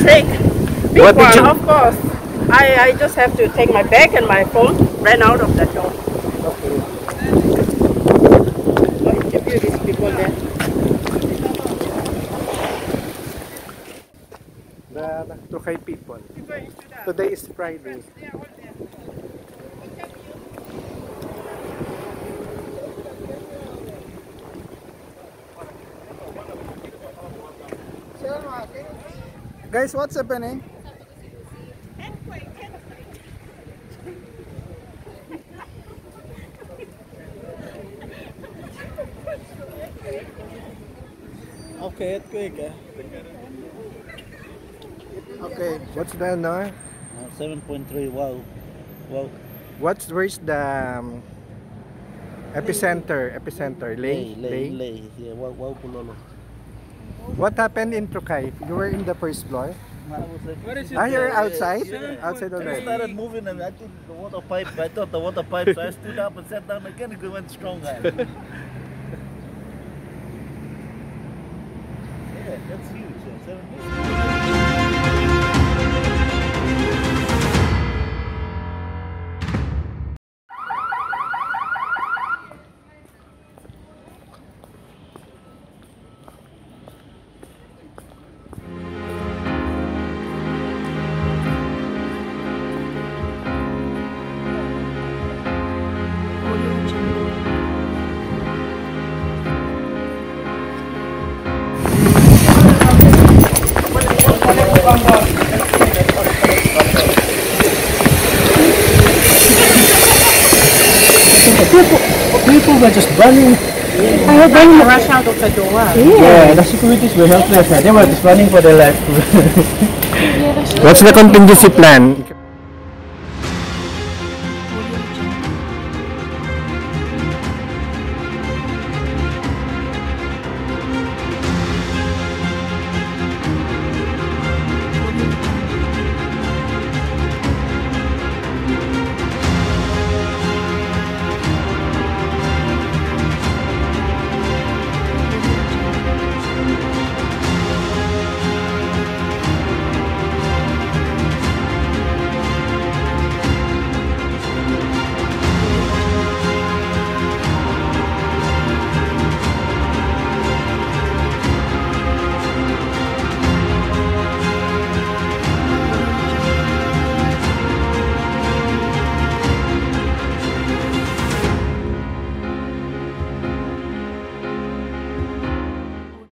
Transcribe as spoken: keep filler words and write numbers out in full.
mistake. Big What one, did you... of course. I, I just have to take my bag and my phone, ran out of that door. Okay. I'll interview these people there. The Trukai people. Today is Friday. Guys, what's happening? Okay, earthquake. Eh? Okay, what's the no? Uh, seven point three. Wow, wow. What's where's the um, epicenter? Epicenter, Lay, Lay, Lay. Yeah, wow, wow, Pulolo. What happened in Trukai? You were in the first floor. I was like, What is it? Ah, you're outside. Yeah. Outside I already. started moving and I think the water pipe. I thought the water pipe, so I stood up and sat down again. It went stronger. Yeah, that's huge. Yeah, seven point three. People were just running. I had them rush out of the door. Yeah, the securities were helpless. They were just running for their life. What's the contingency plan?